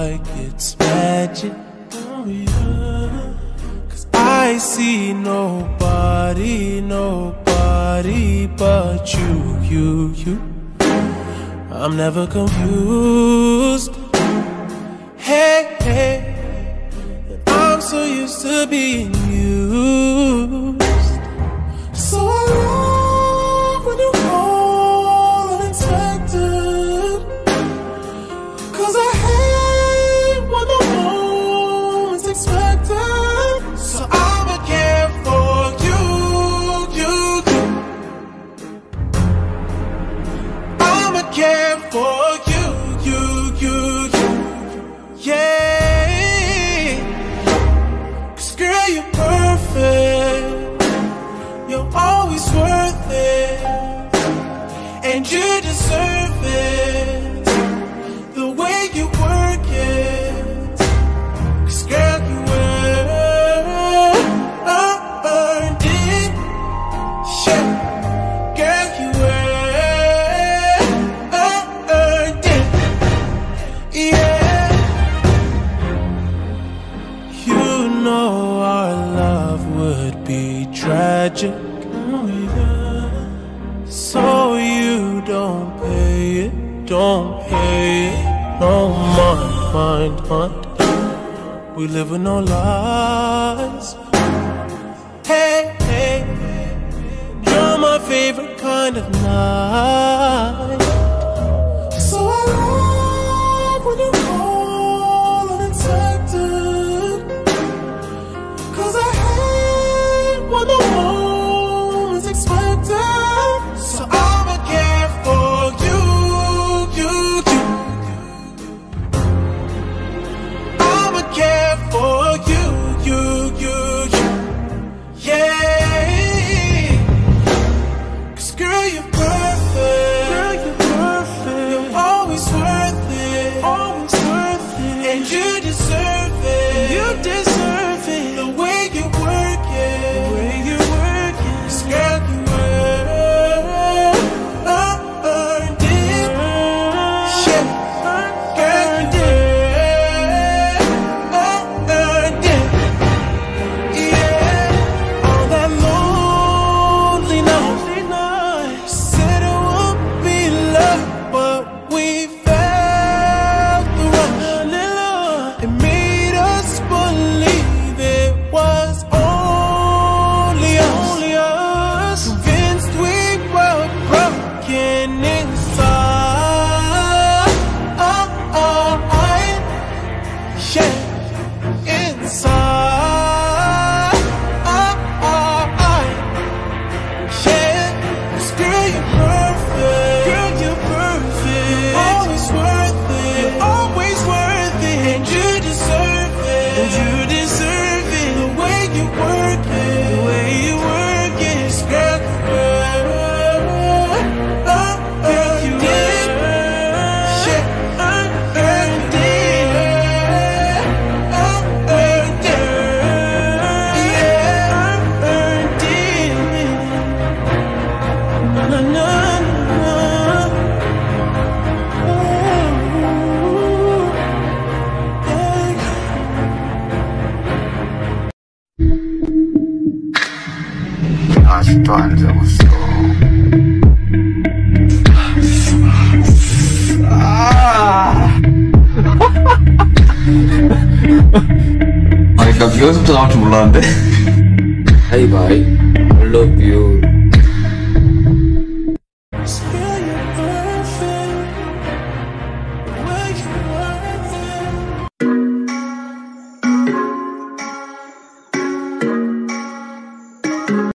like it's magic. Oh yeah. 'Cause I see nobody but you. I'm never confused. Hey, I'm so used to being used. So I love when you call unexpected, 'cause I hate when the moment's expected. So I'ma care for you. I'ma care for you. Yeah. 'Cause girl, you're perfect. You're always worth it, and you deserve it. The way you work it, 'cause girl, you earned it. Yeah, girl, you earned it. Yeah, you know our love would be tragic. Oh yeah. So you don't pay it. No mind. We live with no lies. Hey, you're my favorite kind of night. So I love when you call unexpected, 'cause I hate when the moment's expected. So I'ma care for you. I'ma care for you. Yeah. 'Cause girl, you're perfect. You're always worth it. And you deserve it. The way you work it. 'Cause girl, you earned it. Yeah. Girl, you earned it. Yeah. All that lonely night, said it would be love, but we felt the rush. It made us believe it was only us. Convinced we were broken inside. Yeah, inside. Yeah, 'cause girl, you're perfect. You're always worth it. And you deserve it. The way you work it. 'Cause girl, you earned it. Yeah, earned it. Yeah, earned it. Na. 아직도 안 적었어. 아니, 나 미연습도 나올 줄 몰랐는데. Bye bye. I love you.